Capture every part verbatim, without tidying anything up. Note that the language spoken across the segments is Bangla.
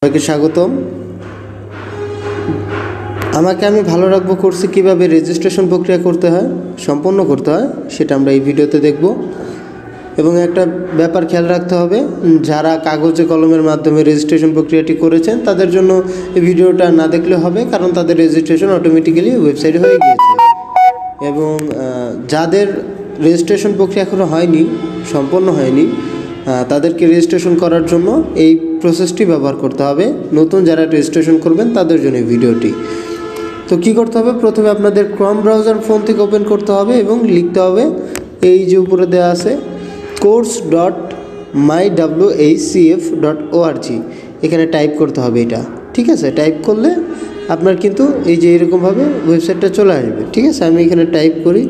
সবাইকে স্বাগতম। আমাকে আমি ভালো রাখবো কোর্সে কীভাবে রেজিস্ট্রেশন প্রক্রিয়া করতে হয়, সম্পন্ন করতে হয়, সেটা আমরা এই ভিডিওতে দেখব। এবং একটা ব্যাপার খেয়াল রাখতে হবে, যারা কাগজে কলমের মাধ্যমে রেজিস্ট্রেশন প্রক্রিয়াটি করেছেন তাদের জন্য এই ভিডিওটা না দেখলে হবে, কারণ তাদের রেজিস্ট্রেশন অটোমেটিক্যালি ওয়েবসাইটে হয়ে গিয়েছে। এবং যাদের রেজিস্ট্রেশন প্রক্রিয়া এখনও হয়নি, সম্পন্ন হয়নি, তাদেরকে রেজিস্ট্রেশন করার জন্য এই প্রসেসটি ব্যবহার করতে হবে। নতুন যারা রেজিস্ট্রেশন করবেন তাদের জন্য এই ভিডিওটি। তো কী করতে হবে, প্রথমে আপনাদের ক্রোম ব্রাউজার ফোন থেকে ওপেন করতে হবে এবং লিখতে হবে এই যে উপরে দেওয়া আছে course dot my W H C F dot O R G, এখানে টাইপ করতে হবে এটা। ঠিক আছে, টাইপ করলে আপনার কিন্তু এই যে এরকমভাবে ওয়েবসাইটটা চলে আসবে। ঠিক আছে, আমি এখানে টাইপ করি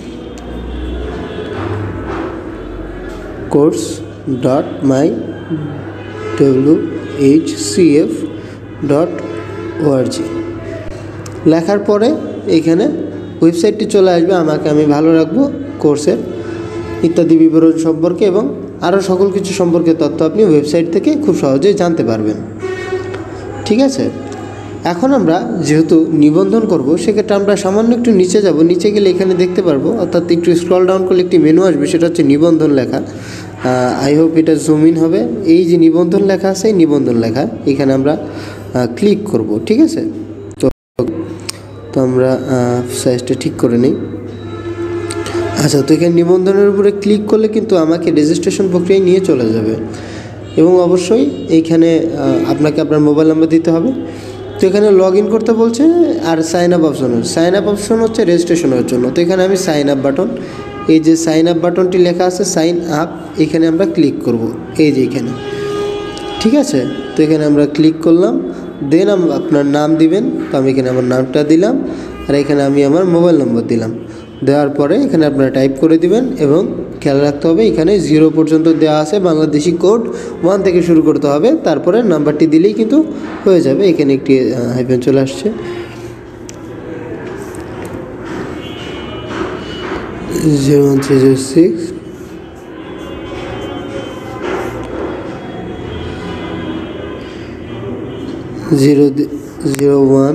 course dot my W H C F dot O R G লেখার পরে এইখানে ওয়েবসাইটটি চলে আসবে। আমাকে আমি ভালো রাখবো কোর্সের ইত্যাদি বিবরণ সম্পর্কে এবং আরও সকল কিছু সম্পর্কে তথ্য আপনি ওয়েবসাইট থেকে খুব সহজেই জানতে পারবেন। ঠিক আছে, এখন আমরা যেহেতু নিবন্ধন করব, সেক্ষেত্রে আমরা সামান্য একটু নিচে যাব। নিচে গেলে এখানে দেখতে পারবো, অর্থাৎ একটু স্ক্রল ডাউন করলে একটি মেনু আসবে, সেটা হচ্ছে নিবন্ধন লেখা। আই হোপ এটা জুম ইন হবে। এই যে নিবন্ধন লেখা আছে, এই নিবন্ধন লেখা এখানে আমরা ক্লিক করব। ঠিক আছে, তো তো আমরা সাইজটা ঠিক করে নিই। আচ্ছা, তো এখানে নিবন্ধনের উপরে ক্লিক করলে কিন্তু আমাকে রেজিস্ট্রেশন প্রক্রিয়ায় নিয়ে চলে যাবে এবং অবশ্যই এইখানে আপনাকে আপনার মোবাইল নাম্বার দিতে হবে। তো এখানে লগ ইন করতে বলছে, আর sign up option. Sign up option হচ্ছে রেজিস্ট্রেশনের জন্য। তো এখানে আমি সাইন আপ বাটন, এই যে সাইন আপ বাটনটি লেখা আছে সাইন আপ, এখানে আমরা ক্লিক করব, এই যে এখানে। ঠিক আছে, তো এখানে আমরা ক্লিক করলাম। দেন আপনার নাম দিবেন, তো আমি এখানে আমার নামটা দিলাম, আর এখানে আমি আমার মোবাইল নম্বর দিলাম। দেওয়ার পরে এখানে আপনারা টাইপ করে দিবেন এবং খেয়াল রাখতে হবে এখানে জিরো পর্যন্ত দেওয়া আছে, বাংলাদেশি কোড ওয়ান থেকে শুরু করতে হবে, তারপরে নাম্বারটি দিলেই কিন্তু হয়ে যাবে। এখানে একটি হাইফেন চলে আসছে, zero one three zero six zero zero one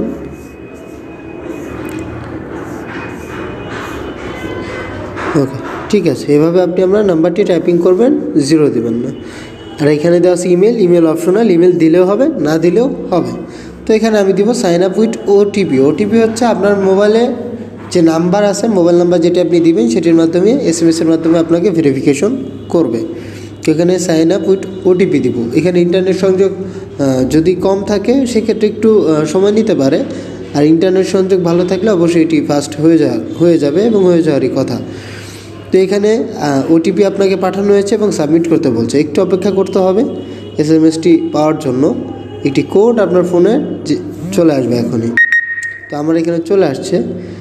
okay. ঠিক আছে, এভাবে আপনি আপনার নাম্বারটি টাইপিং করবেন, জিরো দেবেন না। আর এখানে দেওয়া আছে ইমেল, ইমেল অপশনাল, ইমেল দিলেও হবে, না দিলেও হবে। তো এখানে আমি দিব sign up with OTP. OTP হচ্ছে আপনার মোবাইলে যে নাম্বার আছে, মোবাইল নাম্বার যেটি আপনি দিবেন সেটির মাধ্যমে এস এম এসের মাধ্যমে আপনাকে ভেরিফিকেশন করবে। তো এখানে সাইন আপ উইথ ওটিপি দিব। এখানে ইন্টারনেট সংযোগ যদি কম থাকে সেক্ষেত্রে একটু সময় নিতে পারে, আর ইন্টারনেট সংযোগ ভালো থাকলে অবশ্যই এটি ফাস্ট হয়ে যা হয়ে যাবে এবং হয়ে যাওয়ারই কথা। তো এখানে ওটিপি আপনাকে পাঠানো হয়েছে এবং সাবমিট করতে বলছে। একটু অপেক্ষা করতে হবে এস এম এসটি পাওয়ার জন্য। একটি কোড আপনার ফোনে চলে আসবে এখনই। তো আমার এখানে চলে আসছে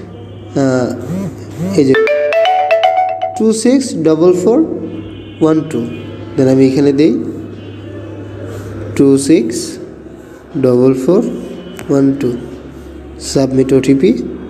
এই যে two six double four one two. Then আমি এখানে দিই two six double four one two, submit OTP.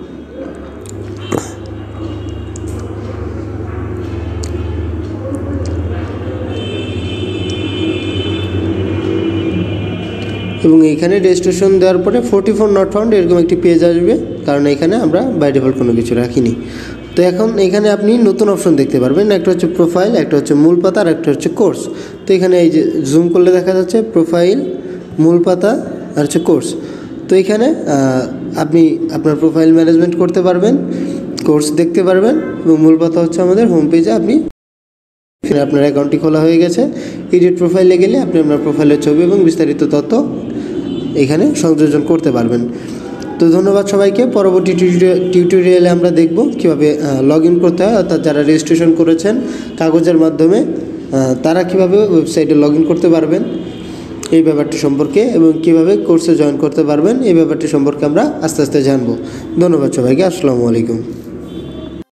এবং এইখানে রেজিস্ট্রেশন দেওয়ার পরে ফোর্টি ফোর নট ফাউন্ড এরকম একটি পেজ আসবে, কারণ এখানে আমরা বাই ডিফল্ট কোনো কিছু রাখিনি। তো এখন এখানে আপনি নতুন অপশন দেখতে পারবেন, একটা হচ্ছে প্রোফাইল, একটা হচ্ছে মূল পাতা, আর একটা হচ্ছে কোর্স। তো এখানে এই যে জুম করলে দেখা যাচ্ছে প্রোফাইল, মূল পাতা আর হচ্ছে কোর্স। তো এখানে আপনি আপনার প্রোফাইল ম্যানেজমেন্ট করতে পারবেন, কোর্স দেখতে পারবেন, এবং মূল পাতা হচ্ছে আমাদের হোম পেজে আপনি আপনার অ্যাকাউন্টটি খোলা হয়ে গেছে। এডিট প্রোফাইলে গেলে আপনি আপনার প্রোফাইলের ছবি এবং বিস্তারিত তথ্য এখানে সংযোজন করতে পারবেন। তো ধন্যবাদ সবাইকে। পরবর্তী টিউটোরিয়ালে আমরা দেখব কীভাবে লগ ইন করতে হয়, অর্থাৎ যারা রেজিস্ট্রেশন করেছেন কাগজের মাধ্যমে তারা কীভাবে ওয়েবসাইটে লগ ইন করতে পারবেন এই ব্যাপারটি সম্পর্কে, এবং কীভাবে কোর্সে জয়েন করতে পারবেন এই ব্যাপারটি সম্পর্কে আমরা আস্তে আস্তে জানব। ধন্যবাদ সবাইকে। আসসালামু আলাইকুম।